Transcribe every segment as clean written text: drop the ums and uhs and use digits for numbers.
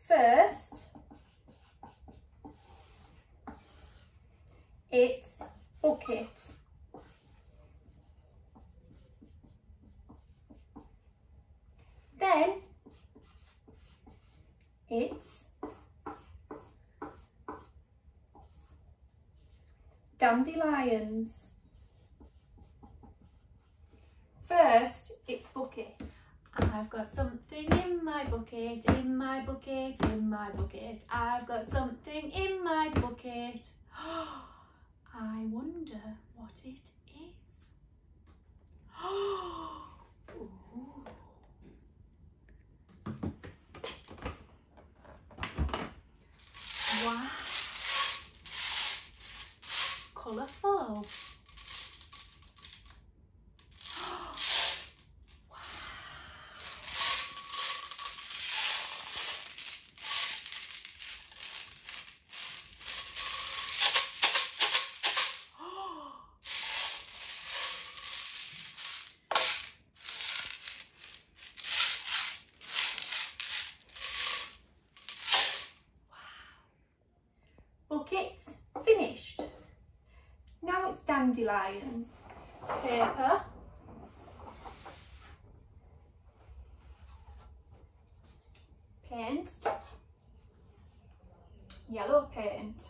First, it's bucket. Then it's dandelions. First, it's bucket. I've got something in my bucket, in my bucket, in my bucket. I've got something in my bucket. I wonder what it is. Ooh. Wow. Colourful. Bucket's finished. Now it's dandelions. Paper, paint, yellow paint,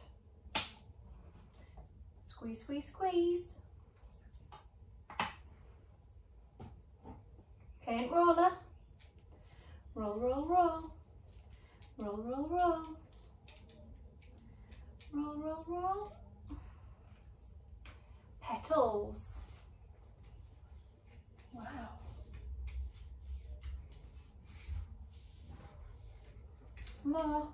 squeeze, squeeze, squeeze, paint roller, roll, roll, roll, roll, roll, roll, roll, roll, roll, petals. Wow. Some more.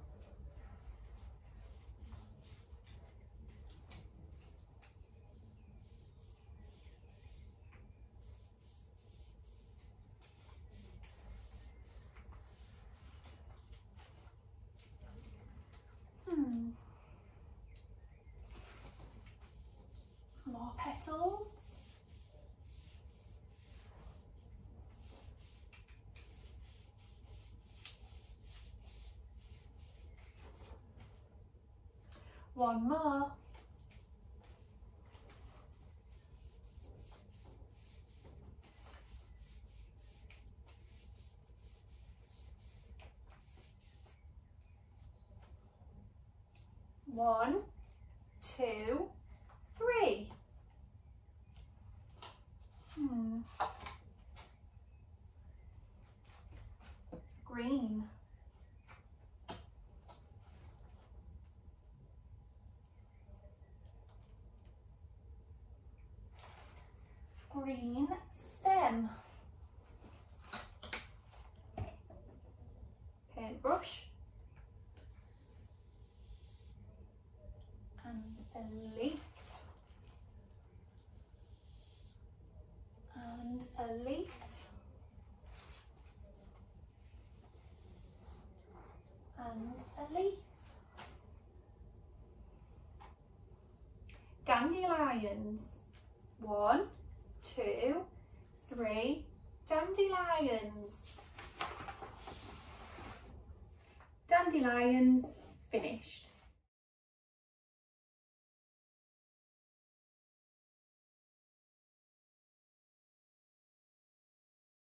More petals. One more. One, two, three. Green. Green stem. Paintbrush. And a leaf. And a leaf. And a leaf. Dandelions. One, two, three, dandelions. Dandelions finished.